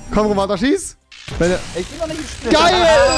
Komm, Romata, schieß. Ich bin noch nicht gespielt. Geil!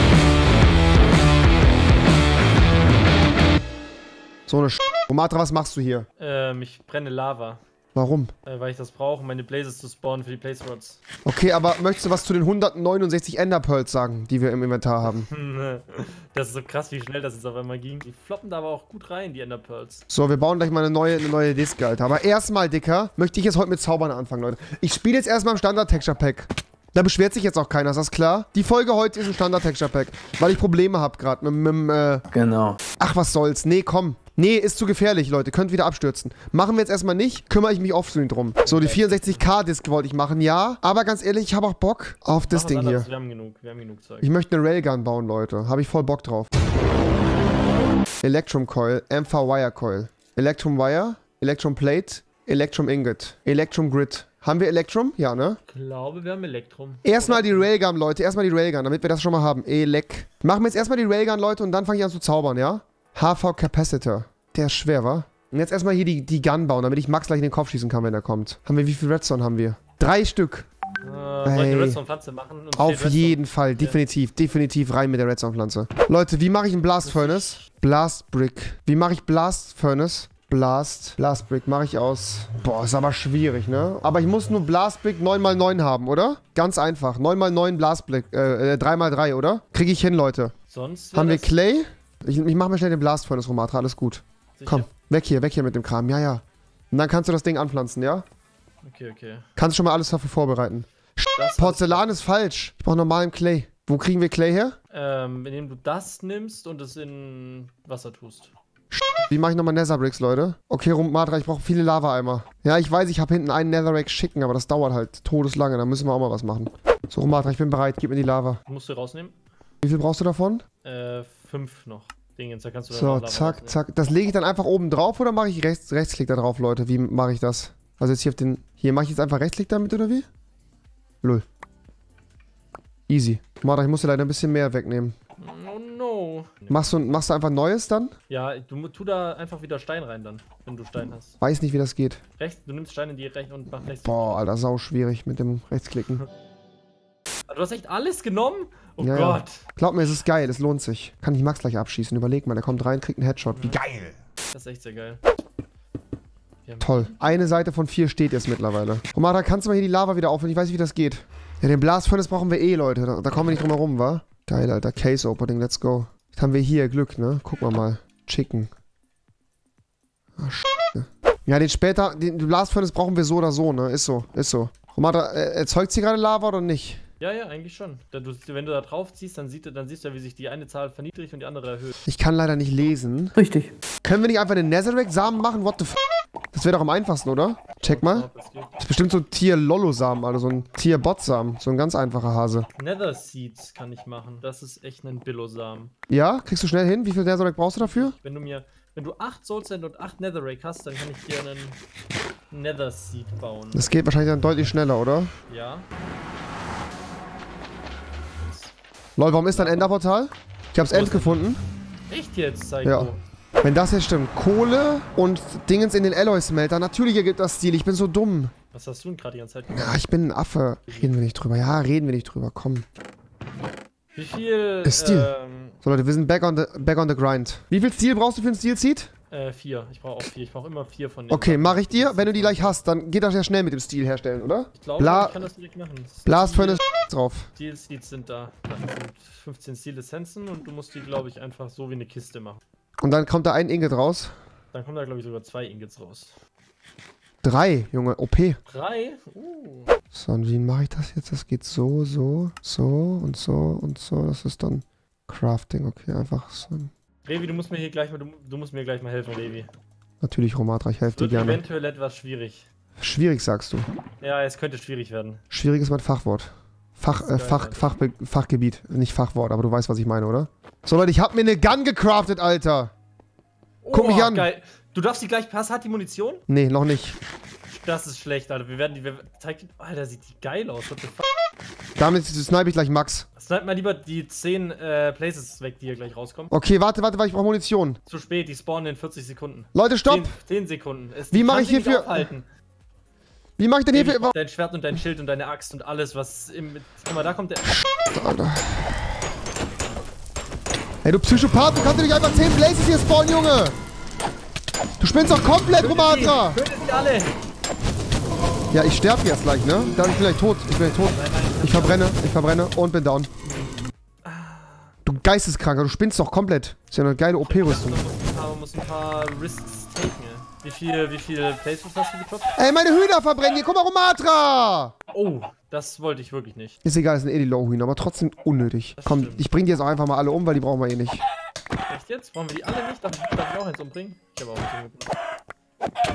So eine Romata, was machst du hier? Ich brenne Lava. Warum? Weil ich das brauche, um meine Blazes zu spawnen für die Blaze Rods. Okay, aber möchtest du was zu den 169 Ender Pearls sagen, die wir im Inventar haben? Das ist so krass, wie schnell das jetzt auf einmal ging. Die floppen da aber auch gut rein, die Ender Pearls. So, wir bauen gleich mal eine neue Diske, Alter. Aber erstmal, Dicker, möchte ich jetzt heute mit Zaubern anfangen, Leute. Ich spiele jetzt erstmal im Standard-Texture-Pack. Da beschwert sich jetzt auch keiner, ist das klar? Die Folge heute ist ein Standard-Texture-Pack, weil ich Probleme habe gerade mit Genau. Ach, was soll's. Nee, komm. Nee, ist zu gefährlich, Leute. Könnt wieder abstürzen. Machen wir jetzt erstmal nicht. Kümmere ich mich offscreen drum. So, die 64K-Disk wollte ich machen, ja. Aber ganz ehrlich, ich habe auch Bock auf das Ding hier. Wir haben genug Zeug. Ich möchte eine Railgun bauen, Leute. Habe ich voll Bock drauf. Electrum Coil, Ampher Wire Coil. Electrum Wire, Electrum Plate, Electrum Ingot, Electrum Grid. Haben wir Electrum? Ja, ne? Ich glaube, wir haben Elektrum. Erstmal die Railgun, Leute. Erstmal die Railgun, damit wir das schon mal haben. Machen wir jetzt erstmal die Railgun, Leute, und dann fange ich an zu zaubern, ja? HV Capacitor. Der ist schwer, wa? Und jetzt erstmal hier die Gun bauen, damit ich Max gleich in den Kopf schießen kann, wenn er kommt. Haben wir, wie viel Redstone haben wir? 3 Stück. Soll ich eine Redstone-Pflanze machen? Auf jeden Fall, definitiv rein mit der Redstone-Pflanze. Leute, wie mache ich einen Blast Furnace? Blast Brick. Wie mache ich Blast Furnace? Blast Brick mache ich aus. Boah, ist aber schwierig, ne? Aber ich muss nur Blast Brick 9x9 haben, oder? Ganz einfach. 9x9 Blast Brick, 3x3, oder? Kriege ich hin, Leute. Sonst haben wir Clay? Ich mache mir schnell den Blast Furnace, Romatra, alles gut. Sicher? Komm, weg hier mit dem Kram. Ja. Und dann kannst du das Ding anpflanzen, ja? Okay. Kannst du schon mal alles dafür vorbereiten. Porzellan ist falsch. Ich brauche normalen Clay. Wo kriegen wir Clay her? Indem du das nimmst und es in Wasser tust. Wie mache ich nochmal Netherbricks, Leute? Okay, Romatra, ich brauche viele Lava-Eimer. Ja, ich weiß, ich habe hinten einen Netherrack schicken, aber das dauert halt todeslange. Da müssen wir auch mal was machen. So, Romatra, ich bin bereit. Gib mir die Lava. Musst du rausnehmen? Wie viel brauchst du davon? 5 noch. Dingens, da kannst du so, zack. Das lege ich dann einfach oben drauf oder mache ich Rechtsklick da drauf, Leute? Wie mache ich das? Also jetzt hier auf den... Hier mache ich jetzt einfach Rechtsklick damit, oder wie? Lol. Easy. Romatra, ich muss dir leider ein bisschen mehr wegnehmen. Oh no. Machst du einfach Neues dann? Ja, du tu da einfach wieder Stein rein dann, wenn du Stein hast. Weiß nicht, wie das geht. Du nimmst Stein in die rechten und mach rechts. Boah, Alter, sau schwierig mit dem Rechtsklicken. Du hast echt alles genommen? Oh ja, Gott. Ja. Glaub mir, es ist geil, es lohnt sich. Kann ich Max gleich abschießen, überleg mal, der kommt rein, kriegt einen Headshot. Wie geil! Das ist echt sehr geil. Toll. Eine Seite von 4 steht jetzt mittlerweile. Romata, kannst du mal hier die Lava wieder aufhören? Ich weiß nicht, wie das geht. Ja, den Blast Furnace brauchen wir Leute. Da kommen wir nicht drum herum, wa? Geil, Alter. Case Opening, let's go. Jetzt haben wir hier Glück, ne? Gucken wir mal. Chicken. Ah, Scheiße. Ja, den Blast Furnace brauchen wir so oder so, ne? Ist so. Romata, erzeugt sie gerade Lava oder nicht? Ja, eigentlich schon. Wenn du da drauf ziehst, dann siehst du ja, wie sich die eine Zahl verniedrigt und die andere erhöht. Ich kann leider nicht lesen. Richtig. Können wir nicht einfach den Netherrack-Samen machen? What the f***? Das wäre doch am einfachsten, oder? Check mal. Das ist bestimmt so ein Tier-Lollo-Samen, also so ein Tier-Bot-Samen. So ein ganz einfacher Hase. Nether Seeds kann ich machen. Das ist echt ein Billo-Samen. Ja? Kriegst du schnell hin? Wie viel Netherrack brauchst du dafür? Wenn du 8 Soul Sand und 8 Netherrack hast, dann kann ich dir einen Nether Seed bauen. Das geht wahrscheinlich dann deutlich schneller, oder? Ja. Lol, warum ist da ein Enderportal? Ich hab's End gefunden. Echt jetzt, Psycho? Ja. Wenn das jetzt stimmt. Kohle und Dingens in den Alloy-Smelter. Natürlich ergibt das Stil. Ich bin so dumm. Was hast du denn gerade die ganze Zeit gemacht? Ja, ich bin ein Affe. Reden wir nicht drüber. Ja, reden wir nicht drüber. Komm. Wie viel... Stil. So, Leute, wir sind back on the grind. Wie viel Stil brauchst du für einen Stil-Seed? 4. Ich brauche auch 4. Ich brauche immer 4 von denen. Okay, mache ich dir. Wenn du die gleich hast, dann geht das ja schnell mit dem Stil herstellen, oder? Ich glaube, ich kann das direkt machen. Blast Furnace drauf. Steel Seeds sind da. Da sind 15 Steel Essenzen und du musst die, glaube ich, einfach so wie eine Kiste machen. Und dann kommt da ein Ingot raus. Dann kommen da, glaube ich, sogar 2 Ingots raus. 3, Junge. OP. 3? So, und wie mache ich das jetzt? Das geht so und so. Das ist dann Crafting. Okay, einfach so. Revi, du musst mir gleich mal helfen, Revi. Natürlich, Romatra, ich helfe dir Wird gerne. eventuell etwas schwierig. Schwierig, sagst du? Ja, es könnte schwierig werden. Schwierig ist mein Fachwort. Fachgebiet, nicht Fachwort, aber du weißt, was ich meine, oder? So, Leute, ich habe mir eine Gun gecraftet, Alter. Guck mich an. Geil. Du darfst die gleich passen. Hat die Munition? Nee, noch nicht. Das ist schlecht, Alter. Alter, sieht die geil aus. What the fuck? Damit snipe ich gleich Max. Snipe mal lieber die 10 Places weg, die hier gleich rauskommen. Okay, warte, weil ich brauche Munition. Zu spät, die spawnen in 40 Sekunden. Leute, stopp! 10 Sekunden. Wie mache ich hierfür... Wie mach ich denn hier für... Dein Schwert und dein Schild und deine Axt und alles, was im... Guck mal, da kommt der... Alter. Ey, du Psychopath, du kannst doch nicht einfach 10 Blazes hier spawnen, Junge! Du spinnst doch komplett, Romatra! Tötet sie alle! Ja, ich sterbe jetzt gleich, ne? Ich bin gleich tot. Ich bin gleich tot. Ich verbrenne und bin down. Du Geisteskranker, du spinnst doch komplett. Das ist ja eine geile OP-Rüstung. Man muss ein paar Risks taken. Wie viel Placements hast du gedroppt? Ey, meine Hühner verbrennen hier. Guck mal, Romatra! Oh, das wollte ich wirklich nicht. Ist egal, das sind eh die Low-Hühner, aber trotzdem unnötig. Das Komm, stimmt. ich bring die jetzt auch einfach mal alle um, weil die brauchen wir eh nicht. Echt jetzt? Brauchen wir die alle nicht? Darf ich auch eins umbringen? Ich habe auch eins umgebracht.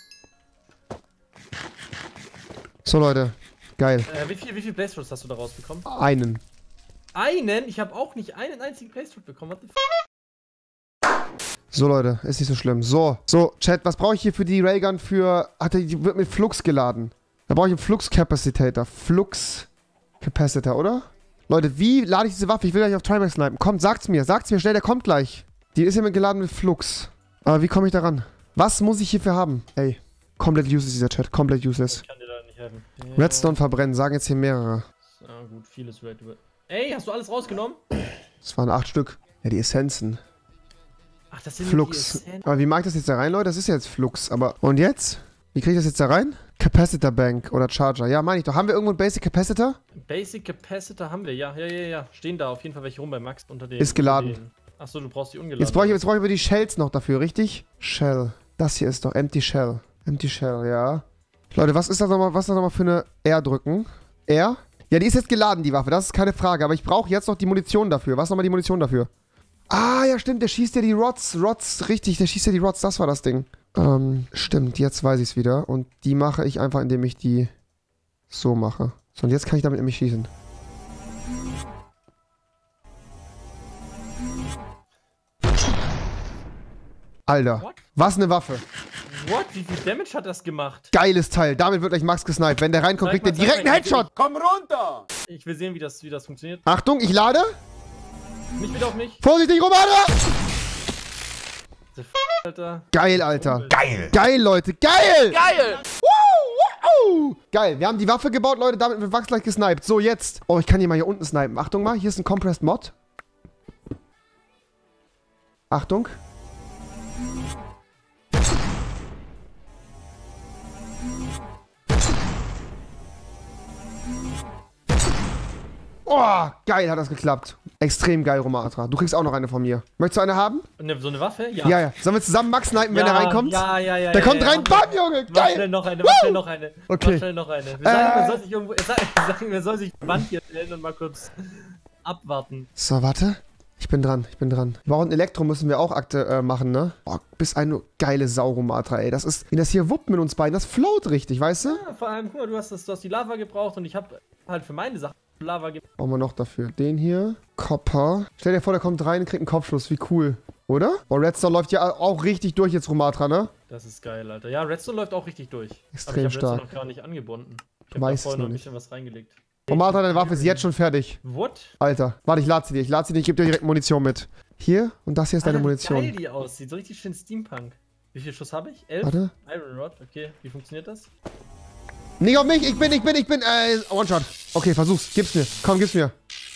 So, Leute. Geil. Wie viel Placements hast du da rausbekommen? Einen. Einen? Ich habe auch nicht einen einzigen Placement bekommen. What the f. So, Leute, ist nicht so schlimm. So, Chat, was brauche ich hier für die Railgun für... Die wird mit Flux geladen. Da brauche ich einen Flux-Capacitator. Flux-Capacitor, oder? Leute, wie lade ich diese Waffe? Ich will gleich auf Trimax snipen. Kommt, sagt's mir schnell, der kommt gleich. Die ist hier geladen mit Flux. Aber wie komme ich da ran? Was muss ich hierfür haben? Ey, komplett useless dieser Chat, komplett useless. Ich kann dir da nicht helfen. Redstone verbrennen, sagen jetzt hier mehrere. Ah, gut, vieles Red. Ey, hast du alles rausgenommen? Das waren 8 Stück. Ja, die Essenzen. Ach, das sind Flux. die Essenzen. Aber wie mag ich das jetzt da rein, Leute? Das ist ja jetzt Flux. Aber. Und jetzt? Wie kriege ich das jetzt da rein? Capacitor Bank oder Charger. Ja, meine ich doch. Haben wir irgendwo einen Basic Capacitor? Basic Capacitor haben wir, ja. Stehen da auf jeden Fall welche rum bei Max unter den. Ist geladen. Achso, du brauchst die ungeladen. Jetzt brauche ich aber die Shells noch dafür, richtig? Shell. Das hier ist doch Empty Shell. Empty Shell, ja. Leute, was ist das nochmal für eine R drücken? R? Ja, die ist jetzt geladen, die Waffe. Das ist keine Frage. Aber ich brauche jetzt noch die Munition dafür. Was ist nochmal die Munition dafür? Ah, ja, stimmt. Der schießt ja die Rods. Richtig. Der schießt ja die Rods. Das war das Ding. Stimmt. Jetzt weiß ich es wieder. Und die mache ich einfach, indem ich die so mache. So, und jetzt kann ich damit nämlich schießen. Alter. What? Was eine Waffe. What? Wie viel Damage hat das gemacht? Geiles Teil. Damit wird gleich Max gesniped. Wenn der reinkommt, kriegt der direkt einen Headshot. Komm runter! Ich will sehen, wie das funktioniert. Achtung, ich lade. Nicht wieder auf mich. Vorsichtig, Romana! The f Alter. Geil, Alter. Geil! Geil, Leute. Geil! Geil! Geil. Wir haben die Waffe gebaut, Leute. Damit wird Max gleich gesniped. So, jetzt. Oh, ich kann hier mal hier unten snipen. Achtung mal. Hier ist ein Compressed Mod. Achtung. Oh, geil hat das geklappt. Extrem geil, Romatra. Du kriegst auch noch eine von mir. Möchtest du eine haben? So eine Waffe? Ja. Ja. Sollen wir zusammen Max snipen, wenn er reinkommt? Ja. Der kommt rein. Bam, Junge. Mach Geil. schnell noch eine, Okay. Mach schnell noch eine. Wir sagen, man soll sich irgendwo... Wir soll sich die Wand hier stellen und mal kurz abwarten. So, warte. Ich bin dran. Wir brauchen Elektro, müssen wir auch Akte machen, ne? Oh, bist eine geile Sau, Romatra, ey. Das ist, wenn das hier wuppt mit uns beiden, das float richtig, weißt du? Ja, vor allem, guck mal, du hast die Lava gebraucht und ich habe halt für meine Sachen Lava gebraucht. Brauchen wir noch dafür. Den hier. Copper. Stell dir vor, der kommt rein und kriegt einen Kopfschuss. Wie cool. Oder? Oh, Redstone läuft ja auch richtig durch jetzt, Romatra, ne? Das ist geil, Alter. Ja, Redstone läuft auch richtig durch. Extrem aber ich stark. Redstone noch gar nicht angebunden. Ich habe da Weißt vorhin du noch ein nicht. bisschen was reingelegt. Romatra, deine Waffe ist jetzt schon fertig. What? Alter. Warte, ich lade sie dir. Ich gebe dir direkt Munition mit. Hier. Und das hier ist deine Munition. Wie geil die aussieht. So richtig schön Steampunk. Wie viel Schuss habe ich? 11? Warte. Iron Rod. Okay, wie funktioniert das? Nicht auf mich. Ich bin. One-Shot. Okay, versuch's. Gib's mir. Komm, gib's mir.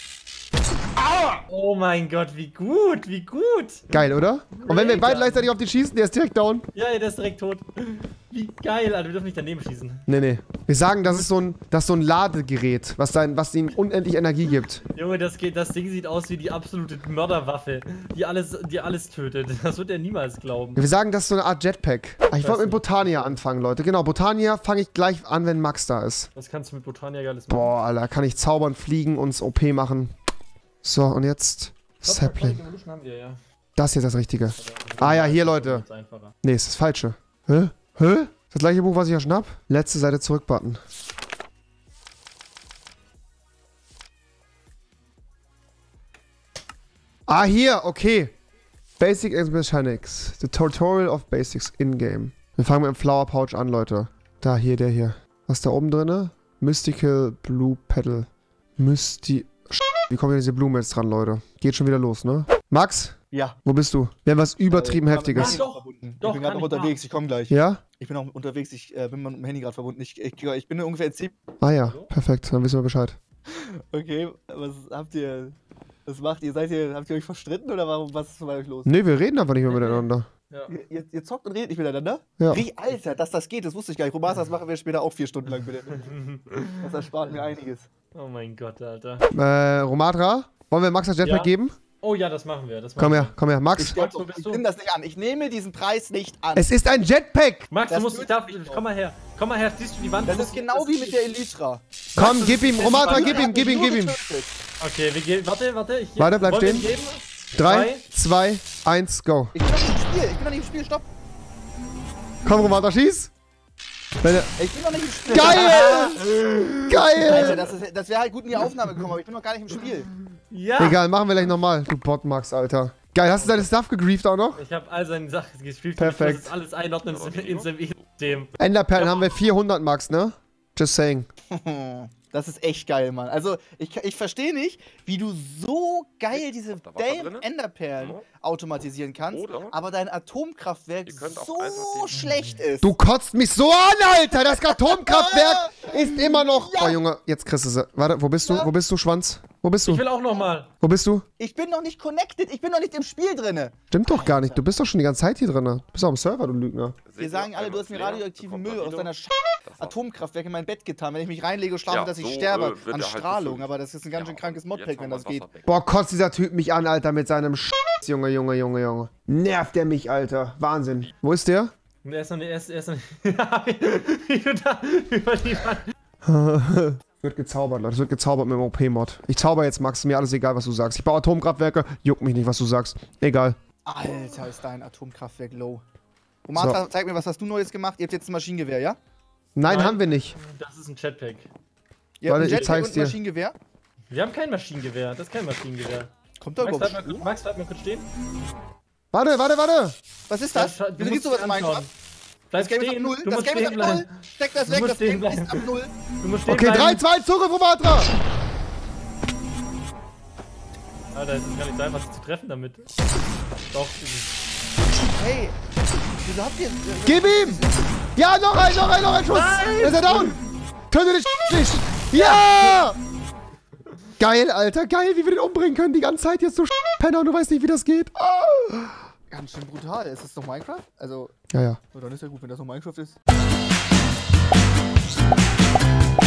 Oh mein Gott, wie gut. Geil, oder? Und wenn wir beide gleichzeitig auf den schießen, der ist direkt down. Ja, der ist direkt tot. Wie geil, Alter. Wir dürfen nicht daneben schießen. Nee. Wir sagen, das ist so ein Ladegerät, was ihm unendlich Energie gibt. Junge, das Ding sieht aus wie die absolute Mörderwaffe, die alles tötet. Das wird er niemals glauben. Wir sagen, das ist so eine Art Jetpack. Ich wollte mit Botania anfangen, Leute. Genau, Botania fange ich gleich an, wenn Max da ist. Was kannst du mit Botania geiles machen? Boah, Alter, kann ich zaubern, fliegen, uns OP machen. So, und jetzt Sapling. Haben wir, ja. Das hier ist das Richtige. Ah ja, hier, Leute. Nee, ist das Falsche. Hä? Das gleiche Buch, was ich ja schnapp? Letzte Seite zurück-Button. Ah, hier, okay. Basic Mechanics. The Tutorial of Basics in-game. Wir fangen mit dem Flower Pouch an, Leute. Da, hier, der hier. Was ist da oben drin? Mystical Blue Petal. Wie kommen denn diese Blumen jetzt dran, Leute? Geht schon wieder los, ne? Max? Ja. Wo bist du? Wir haben was übertrieben Heftiges. Doch, ich bin gerade noch unterwegs, ich komme gleich. Ja? Ich bin auch unterwegs, ich bin mit dem Handy gerade verbunden. Ich bin ungefähr in 10. Ah ja, perfekt, dann wissen wir Bescheid. Okay, was macht ihr? Habt ihr euch verstritten oder was ist bei euch los? Nee, wir reden einfach nicht mehr miteinander. Ja. Ihr zockt und redet nicht miteinander? Ja. Alter, dass das geht, das wusste ich gar nicht. Romas, das machen wir später auch 4 Stunden lang, bitte. Das erspart mir einiges. Oh mein Gott, Alter. Romatra, wollen wir Max das Jetpack Ja. geben? Oh ja, das machen wir. Komm her, Max. Max, wo bist Ich du? nehme das nicht an. Ich nehme diesen Preis nicht an. Es ist ein Jetpack! Max, du Das musst, wird komm nicht mal her. Komm mal her, siehst du die Wand? Das ist genau wie mit der Elytra. Komm, gib ihm, Romatra, Warte, gib ihm. Okay, wir gehen. Warte. Ich Warte, bleib wollen wir stehen. ihm geben? 3, 2, 1, go. Ich bin noch nicht im Spiel, stopp. Komm, Romatra, schieß! Ich bin noch nicht im Spiel. Geil! Alter, das wäre halt gut in die Aufnahme gekommen, aber ich bin noch gar nicht im Spiel. Ja! Egal, machen wir gleich nochmal. Du Bot, Max, Alter. Geil, hast du deine Stuff gegrieft auch noch? Ich habe all seine Sachen gespielt. Perfekt. Ich muss alles einordnen in seinem System. Enderperlen haben wir 400, Max, ne? Just saying. Das ist echt geil, Mann. Also, ich verstehe nicht, wie du so geil diese damn Enderperlen automatisieren kannst, aber dein Atomkraftwerk so schlecht ist. Du kotzt mich so an, Alter! Das Atomkraftwerk ist immer noch... Oh, Junge, jetzt kriegst du sie. Warte, wo bist du? Wo bist du, Schwanz? Wo bist du? Ich will auch nochmal. Wo bist du? Ich bin noch nicht connected, ich bin noch nicht im Spiel drinne. Stimmt doch gar nicht. Du bist doch schon die ganze Zeit hier drin. Du bist auch am Server, du Lügner. Wir sagen alle, du hast mir radioaktiven Müll aus deiner Atomkraftwerk in mein Bett getan. Wenn ich mich reinlege und schlafe, dass ich sterbe an Strahlung. Aber das ist ein ganz schön krankes Modpack, wenn das geht. Boah, kotzt dieser Typ mich an, Alter, mit seinem Junge. Nervt der mich, Alter. Wahnsinn. Wo ist der? Er ist noch nicht. Wie du da über die Wand. Wird gezaubert, Leute. Es wird gezaubert mit dem OP-Mod. Ich zauber jetzt, Max. Mir alles egal, was du sagst. Ich baue Atomkraftwerke. Juckt mich nicht, was du sagst. Egal. Alter, ist dein Atomkraftwerk low. Romatra, zeig mir, was hast du Neues gemacht? Ihr habt jetzt ein Maschinengewehr, ja? Nein, haben wir nicht. Das ist ein Jetpack. Ihr habt Warte, ein ich Jetpack zeig's und ein dir. Maschinengewehr? Wir haben kein Maschinengewehr. Das ist kein Maschinengewehr. Kommt da überhaupt Strom? Max, bleib mal kurz stehen. Warte. Was ist das? Ja, Wieso gibt's sowas in Minecraft? Bleib Das Game ist ab stehen. 0. Du Das musst Game ist ab stehen 0. bleiben. Steck das Du weg, musst das Game stehen ist ab bleiben. 0. Du musst stehen Okay, 3, bleiben. 2, Zugriff, Romatra! Alter, es ist gar nicht so einfach zu treffen damit. Doch. Hey, wieso habt ihr... Gib ihm! Ja, noch ein Schuss! Ist er down? Töte dich nicht! Ja! Geil, Alter, geil, wie wir den umbringen können die ganze Zeit jetzt so Penner und du weißt nicht, wie das geht. Oh. Ganz schön brutal. Ist das noch Minecraft? Also... Ja. Oh, dann ist ja gut, wenn das noch Minecraft ist.